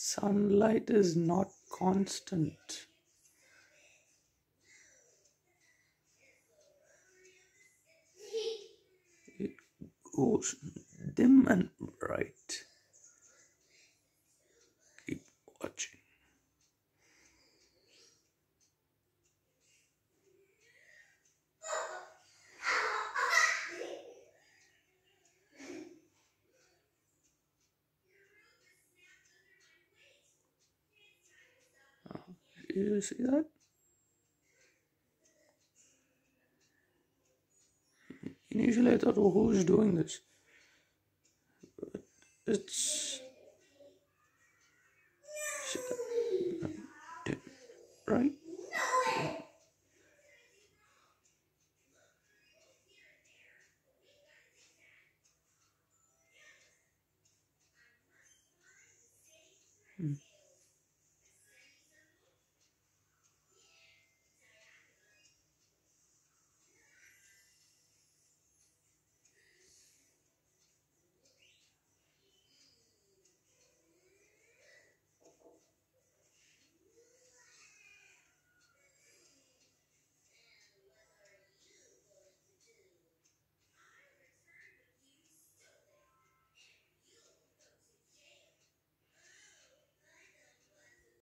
Sunlight is not constant. It goes dim and bright. Keep watching. You see that? Initially, I thought, oh, who's doing this? But it's